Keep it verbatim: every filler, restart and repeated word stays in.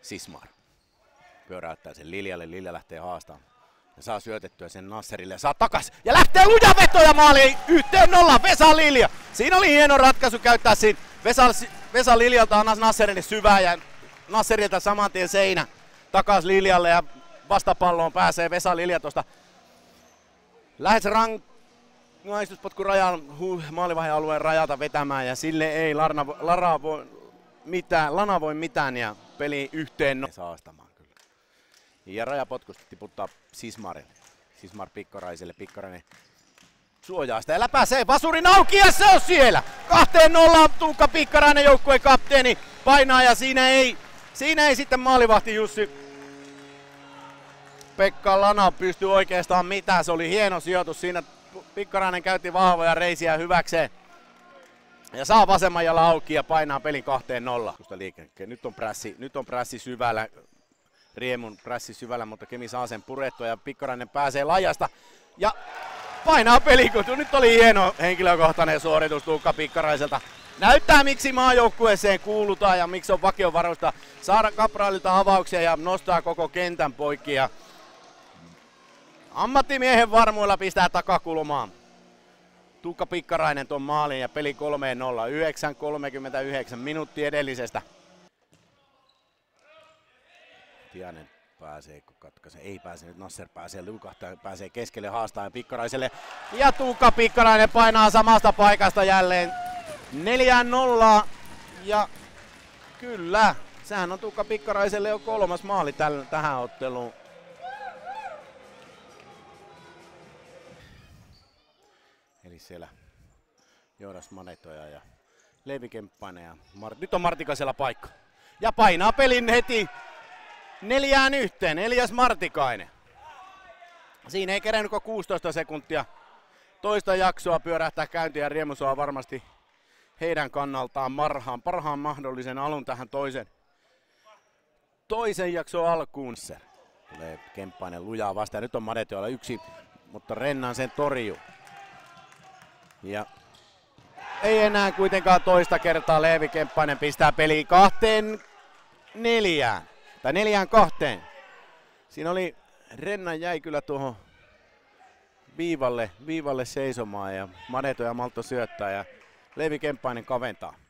Sismar pyöräyttää sen Liljalle, Lilja lähtee haastamaan. Ja saa syötettyä sen Nasserille ja saa takas. Ja lähtee luja veto ja maali yhteen nolla Vesa Lilja. Siinä oli hieno ratkaisu käyttää siinä Vesa, Vesa Liljalta annas Nasserille syvää ja Nasserilta saman tien seinä takas Liljalle ja vastapalloon pääsee Vesa Lilja tuosta lähes rank naistuspotku rajan huh, maalivahdealueen rajalta vetämään ja sille ei Larna, Lara voi mitään, Lana voi mitään ja peli yhteen no. Saastamaan kyllä. Ja rajapotkusta tiputtaa Sismarille. Sismar Pikkaraiselle, Pikkarainen suojaa sitä ja läpäisee vasurin auki ja se on siellä! Kahteen nollaan Tuukka Pikkarainen joukkueen kapteeni painaa ja siinä ei, siinä ei sitten maalivahti Jussi Pekka Lana pysty oikeastaan mitään. Se oli hieno sijoitus siinä. Pikkarainen käytti vahvoja reisiä hyväkseen. Ja saa vasemman jalan auki ja painaa pelin kahteen nollaan. Nyt on prässi, nyt on prässi syvällä. Riemun prässi syvällä, mutta Kemi saa sen purettua ja Pikkarainen pääsee lajasta. Ja painaa peli, kun nyt oli hieno henkilökohtainen suoritus Tuukka Pikkaraiselta. Näyttää miksi maajoukkueeseen kuulutaan ja miksi on vakiovarusta saada Kapraalilta avauksia ja nostaa koko kentän poikki. Ja ammattimiehen varmuilla pistää takakulmaan Tuukka Pikkarainen ton maalin ja peli kolme nolla. yhdeksän kolmekymmentäyhdeksän minuutti edellisestä. Tiainen pääsee, kun katkaisee. Ei pääse, nyt Nasser pääsee liukahtaa, pääsee keskelle haastaa Pikkaraiselle. Ja Tuukka Pikkarainen painaa samasta paikasta jälleen neljään nollaa. Ja kyllä, sehän on Tuukka Pikkaraiselle jo kolmas maali täl, tähän otteluun. Eli siellä Joonas Manetoja ja Leevi Kemppainen ja Mar- nyt on Martikasella paikka. Ja painaa pelin heti neljään yhteen, Elias Martikainen. Siinä ei kerennyt kuin kuusitoista sekuntia toista jaksoa pyörähtää käyntiin ja Riemu saa varmasti heidän kannaltaan marhaan, parhaan mahdollisen alun tähän toisen, toisen jakson alkuun. Tulee Kemppainen lujaa vastaan, nyt on Madetoilla yksi, mutta Rennan sen torjuu. Ja ei enää kuitenkaan toista kertaa Leevi Kemppainen pistää peliin kahteen neljään. Tai neljään kahteen. Siinä oli, Rennan jäi kyllä tuohon viivalle, viivalle seisomaan ja Madeto ja Malto syöttää ja Leevi Kemppainen kaventaa.